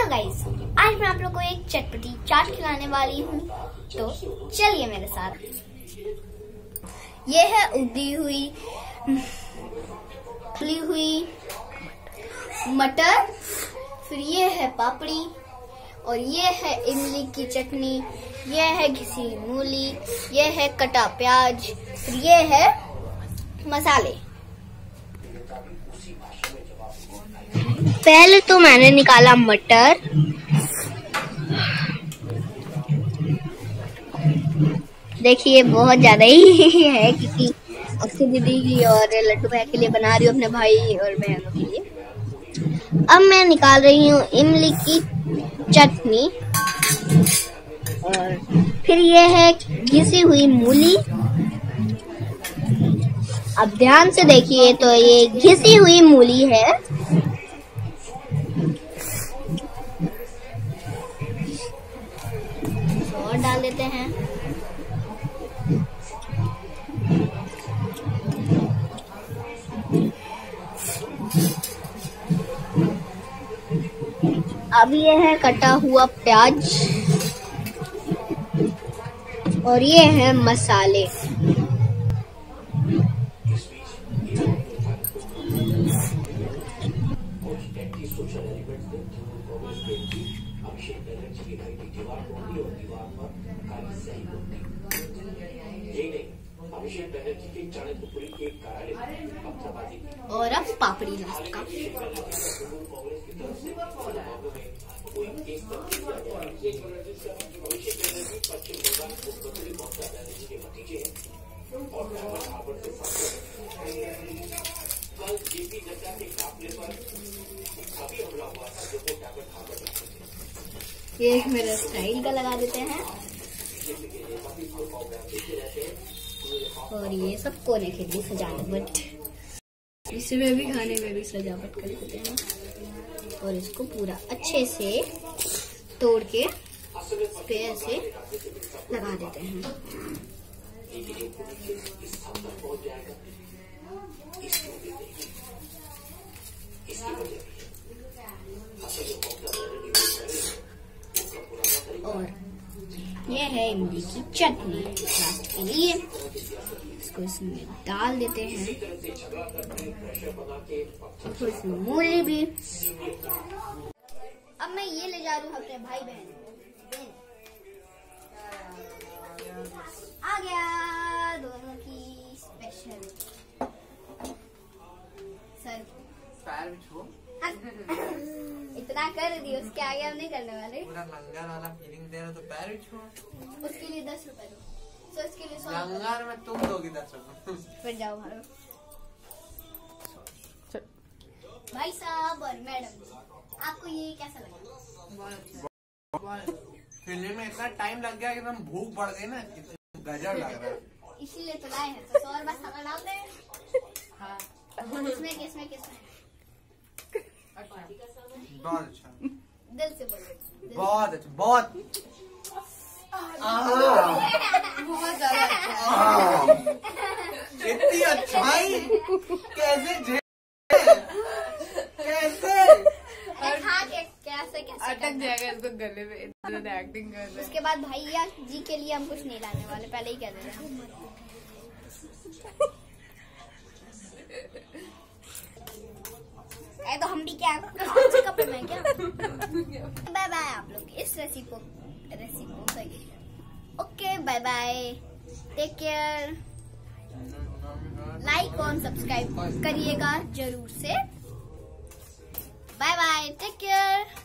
Guys, आज मैं आप लोग को एक चटपटी चाट खिलाने वाली हूँ, तो चलिए मेरे साथ। ये है उबली हुई मटर, फिर ये है पापड़ी, और ये है इमली की चटनी, ये है घिसी मूली, ये है कटा प्याज, फिर ये है मसाले। पहले तो मैंने निकाला मटर, देखिए बहुत ज्यादा ही है क्योंकि अक्षय दीदी और लड्डू भाई के लिए बना रही हूँ, अपने भाई और बहनों के लिए। अब मैं निकाल रही हूँ इमली की चटनी, और फिर ये है घिसी हुई मूली। अब ध्यान से देखिए तो ये घिसी हुई मूली है। और डाल देते हैं। अब ये है कटा हुआ प्याज, और ये है मसाले। और अब पापड़ी लास्ट का। ये मेरा स्टाइल का लगा देते हैं, और ये सब कोने के लिए सजावट, इसमें भी खाने में भी सजावट कर देते हैं। और इसको पूरा अच्छे से तोड़ के इस पे ऐसे लगा देते हैं। और ये है इमली की चटनी लास्ट के लिए, इसको इसमें डाल देते हैं, थोड़ी सी मूली भी। अब मैं ये ले जा रही हूँ अपने भाई बहन, आ गया दोनों की स्पेशल सर। पैर भी छू इतना कर दी, उसके आगे हम नहीं करने वाले। पूरा लंगर वाला फीलिंग दे रहा तो पैर भी छू। उसके लिए 10 रुपए दो, तो उसके लिए 100 लंगर में तुम दोगी 10 रुपए। फिर जाओ भाई। भाई साहब और मैडम, आपको ये कैसा लगा? फिल्म में इतना टाइम लग गया कि हम भूख बढ़ गई ना, गजब लग रहा है। इसीलिए तो लाए हैं, तो 100 मसाला डाल दे। हाँ, किसमें बहुत अच्छा, दिल से बोलो। बहुत अच्छा, बहुत ज्यादा इतनी अच्छाई कैसे अटक जाएगा इसको गले में, एक्टिंग कर रहे। उसके बाद भैया जी के लिए हम कुछ नहीं लाने वाले, पहले ही कह दे रहे हैं। तो हम भी क्या कपड़े में क्या। बाय बाय आप लोग इस रेसिपी सही। Okay bye bye, take care, like और सब्सक्राइब करिएगा जरूर से। Bye bye, take care.